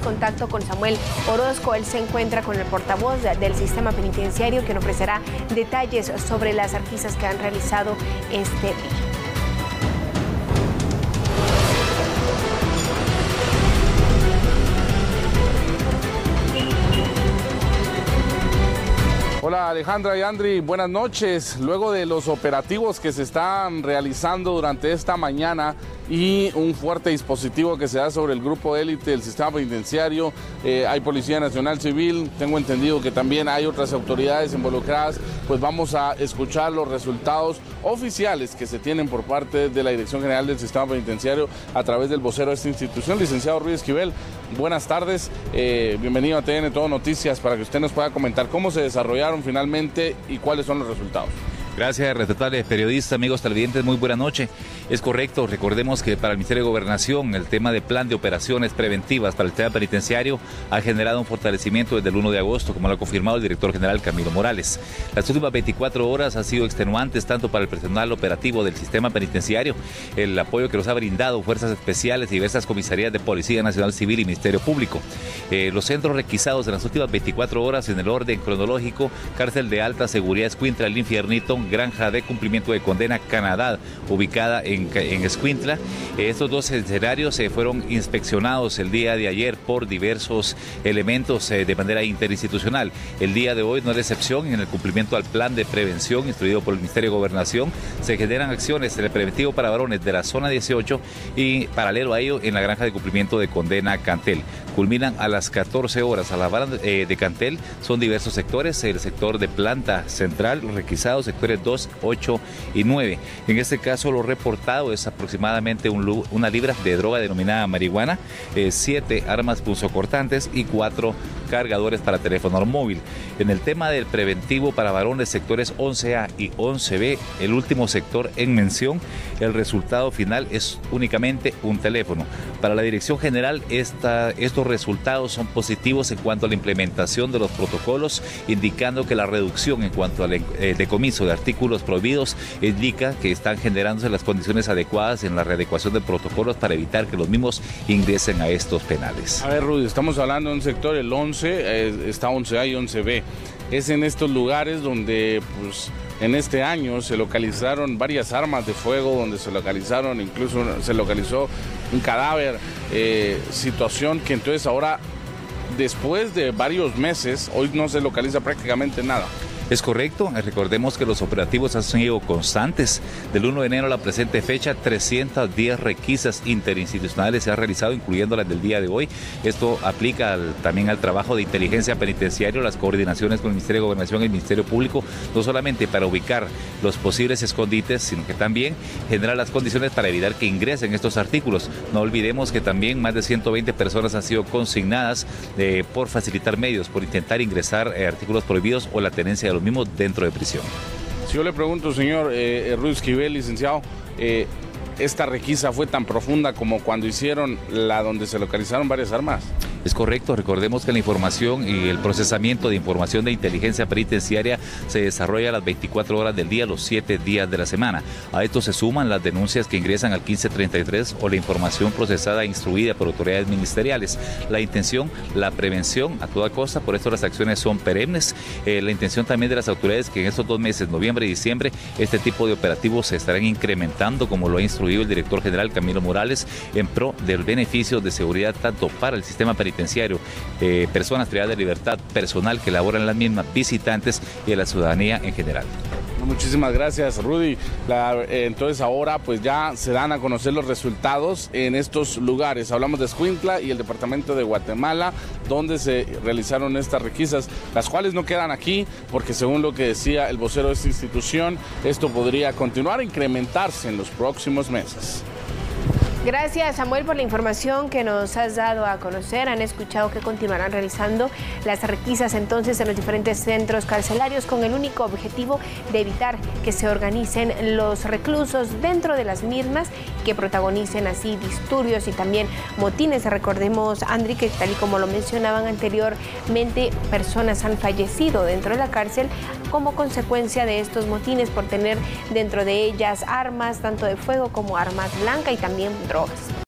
contacto con Samuel Orozco. Él se encuentra con el portavoz del sistema penitenciario, quien ofrecerá detalles sobre las requisas que han realizado este día. Hola Alejandra y Andri, buenas noches. Luego de los operativos que se están realizando durante esta mañana y un fuerte dispositivo que se da sobre el grupo élite del sistema penitenciario, hay Policía Nacional Civil, tengo entendido que también hay otras autoridades involucradas, pues vamos a escuchar los resultados oficiales que se tienen por parte de la Dirección General del Sistema Penitenciario a través del vocero de esta institución, licenciado Rudy Esquivel. Buenas tardes, bienvenido a TN Todo Noticias para que usted nos pueda comentar cómo se desarrollaron finalmente y cuáles son los resultados. Gracias, respetables periodistas, amigos televidentes, muy buena noche. Es correcto, recordemos que para el Ministerio de Gobernación el tema de plan de operaciones preventivas para el sistema penitenciario ha generado un fortalecimiento desde el 1 de agosto, como lo ha confirmado el director general Camilo Morales. Las últimas 24 horas han sido extenuantes tanto para el personal operativo del sistema penitenciario, el apoyo que nos ha brindado fuerzas especiales y diversas comisarías de Policía Nacional Civil y Ministerio Público. Los centros requisados en las últimas 24 horas en el orden cronológico: Cárcel de Alta Seguridad Escuintla, El Infiernito; Granja de Cumplimiento de Condena Canadá, ubicada en Escuintla. Estos dos escenarios fueron inspeccionados el día de ayer por diversos elementos de manera interinstitucional. El día de hoy no es excepción. En el cumplimiento al plan de prevención instruido por el Ministerio de Gobernación, se generan acciones en el preventivo para varones de la zona 18 y paralelo a ello en la Granja de Cumplimiento de Condena Cantel. Culminan a las 14 horas. A la vara de Cantel son diversos sectores: el sector de planta central, requisados, sectores 2, 8 y 9. En este caso lo reportado es aproximadamente una libra de droga denominada marihuana, 7 armas punzocortantes y 4 cargadores para teléfono móvil. En el tema del preventivo para varones, sectores 11A y 11B, el último sector en mención, el resultado final es únicamente un teléfono. Para la Dirección General, estos resultados son positivos en cuanto a la implementación de los protocolos, indicando que la reducción en cuanto al decomiso de artículos prohibidos indica que están generándose las condiciones adecuadas en la readecuación de protocolos para evitar que los mismos ingresen a estos penales. A ver, Rudy, estamos hablando de un sector, el 11, está 11A y 11B. Es en estos lugares donde, pues, en este año se localizaron varias armas de fuego, donde incluso se localizó un cadáver, situación que entonces ahora, después de varios meses, hoy no se localiza prácticamente nada. Es correcto, recordemos que los operativos han sido constantes. Del 1 de enero a la presente fecha, 310 requisas interinstitucionales se han realizado, incluyendo las del día de hoy. Esto aplica también al trabajo de inteligencia penitenciario, las coordinaciones con el Ministerio de Gobernación y el Ministerio Público, no solamente para ubicar los posibles escondites, sino que también generar las condiciones para evitar que ingresen estos artículos. No olvidemos que también más de 120 personas han sido consignadas por facilitar medios, por intentar ingresar artículos prohibidos o la tenencia de los mismos dentro de prisión. Si yo le pregunto, señor Rudy Esquivel, licenciado, ¿esta requisa fue tan profunda como cuando hicieron la donde se localizaron varias armas? Es correcto, recordemos que la información y el procesamiento de información de inteligencia penitenciaria se desarrolla a las 24 horas del día, los 7 días de la semana. A esto se suman las denuncias que ingresan al 1533 o la información procesada e instruida por autoridades ministeriales. La intención, la prevención a toda costa, por esto las acciones son perennes. La intención también de las autoridades que en estos 2 meses, noviembre y diciembre, este tipo de operativos se estarán incrementando, como lo ha instruido el director general Camilo Morales, en pro del beneficio de seguridad tanto para el sistema penitenciario, personas privadas de libertad, personal que labora en las mismas, visitantes y a la ciudadanía en general. Muchísimas gracias, Rudy. Entonces ahora pues ya se dan a conocer los resultados en estos lugares. Hablamos de Escuintla y el departamento de Guatemala, donde se realizaron estas requisas, las cuales no quedan aquí, porque según lo que decía el vocero de esta institución, esto podría continuar a incrementarse en los próximos meses. Gracias, Samuel, por la información que nos has dado a conocer. Han escuchado que continuarán realizando las requisas entonces en los diferentes centros carcelarios con el único objetivo de evitar que se organicen los reclusos dentro de las mismas, que protagonicen así disturbios y también motines. Recordemos, Andri, que tal y como lo mencionaban anteriormente, personas han fallecido dentro de la cárcel como consecuencia de estos motines por tener dentro de ellas armas tanto de fuego como armas blancas y también drogas.